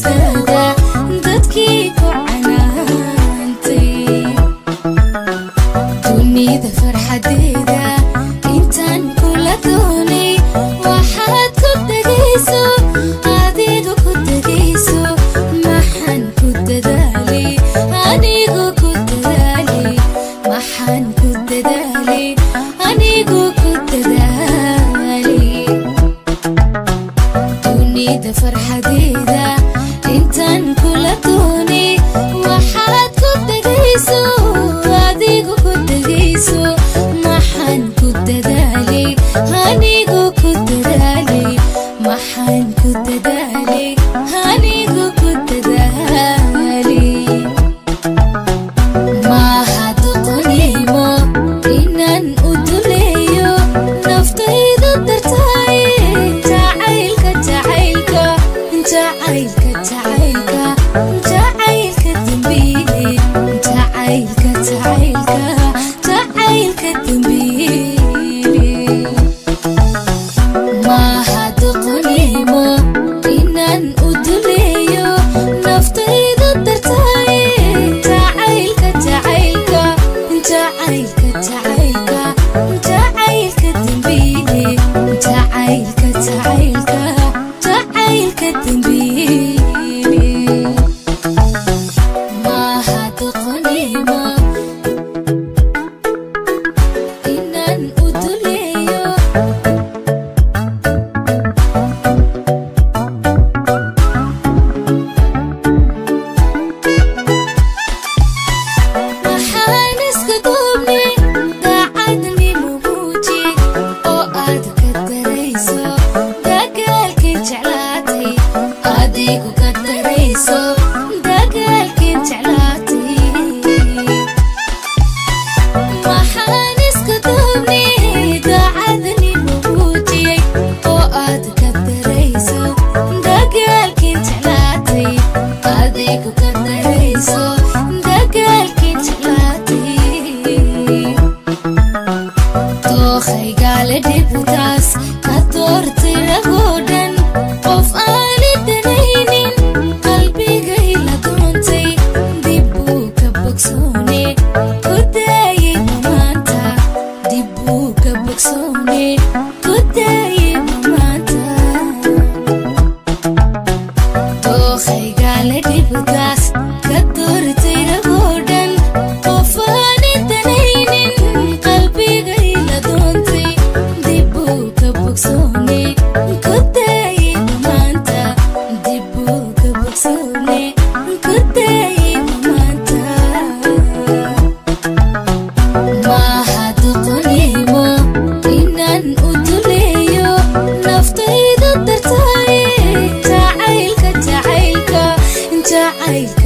naftayda dadkii ku canaantay dunida farxadeeda intaan kula doonay waxaad ku dhagayso adigu ku dhagayso maxaan ku dadaalay anigu ku dadaalay maxaan ku dadaalay anigu ku dadaalay dunida farxadeeda intaan kula doonay waxaad ku dhagayso adigu ku dhagayso maxaan ku dadaalay anigu ku dadaalay maxaan ku dadaalay anigu ku dadaalay mahad qonimo inaan u duleeyo naftayda dartay jacaylka jacaylka jacaylka jacaylka jacaylka dambiile jacaylka jacaylka jacaylka dambiile mahad qonimo inaan u duleeyo naftayda dartay jacaylka jacaylka jacaylka jacaylka jacaylka dambiile jacaylka jacaylka jacaylka dambiile mahad qonimo inaan u duleeyo waxaan iska duubnay daacadnimo muuji oo aad ka darayso dagaalkii jeclaatay adigu ka darayso dagaalkii jeclaatay waxaan iska duubnay daacadnimo muujiyay oo aad ka darayso dagaalkii jeclaatay adigu ka darayso dagaalkii jeclaatay dookhaygaale dhibtaas ka doortay ragoo dhan qof aani danaynin qalbigay la doontay dib buu ka bogsoone ku daayay mamaanta dib buu ka bogsoone ku daayay mamaanta dookhaygaale dhibtaas ka doortay ragoo dhan qof aani danaynin qalbigay la doontay dib buu ka bogsoone ku daayay mamaanta dib buu ka bogsoone ku daayay mamaanta mahad qonimo inaan u duleeyo naftayda dartay jacaylka jacaylka jacaylka